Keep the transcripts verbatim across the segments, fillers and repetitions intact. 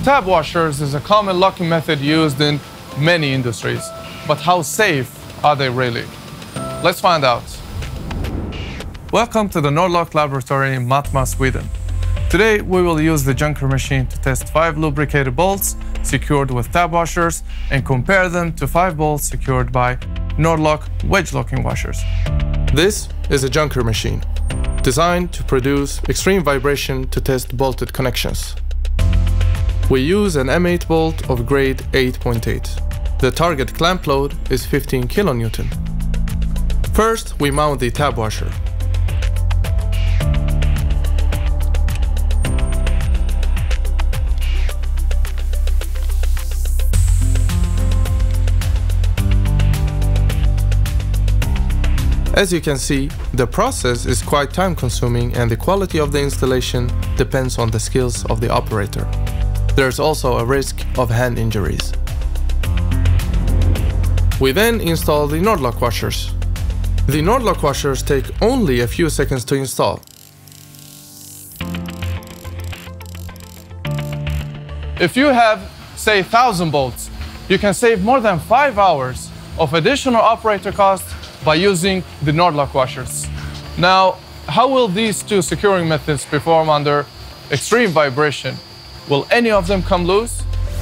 Tab washers is a common locking method used in many industries. But how safe are they really? Let's find out. Welcome to the Nord-Lock laboratory in Malmö, Sweden. Today we will use the junker machine to test five lubricated bolts secured with tab washers and compare them to five bolts secured by Nord-Lock wedge-locking washers. This is a junker machine designed to produce extreme vibration to test bolted connections. We use an M eight bolt of grade eight point eight. The target clamp load is fifteen kilonewton. First, we mount the tab washer. As you can see, the process is quite time-consuming and the quality of the installation depends on the skills of the operator. There's also a risk of hand injuries. We then install the Nord-Lock washers. The Nord-Lock washers take only a few seconds to install. If you have, say, one thousand bolts, you can save more than five hours of additional operator costs by using the Nord-Lock washers. Now, how will these two securing methods perform under extreme vibration? Will any of them come loose?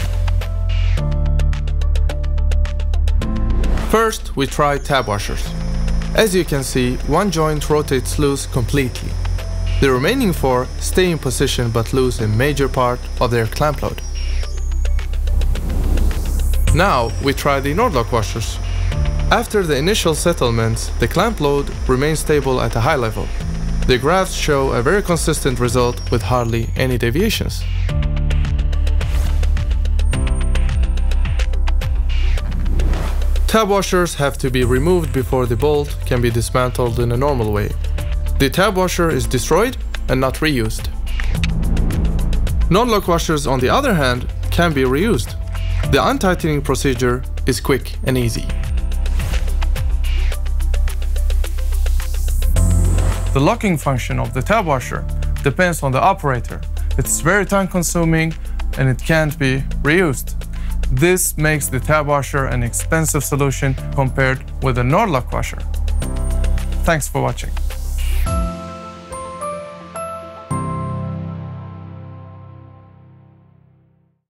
First, we try tab washers. As you can see, one joint rotates loose completely. The remaining four stay in position but lose a major part of their clamp load. Now, we try the Nord-Lock washers. After the initial settlements, the clamp load remains stable at a high level. The graphs show a very consistent result with hardly any deviations. Tab washers have to be removed before the bolt can be dismantled in a normal way. The tab washer is destroyed and not reused. Nord-Lock washers, on the other hand, can be reused. The untightening procedure is quick and easy. The locking function of the tab washer depends on the operator. It's very time-consuming and it can't be reused. This makes the tab washer an expensive solution compared with a Nord-Lock washer. Thanks for watching.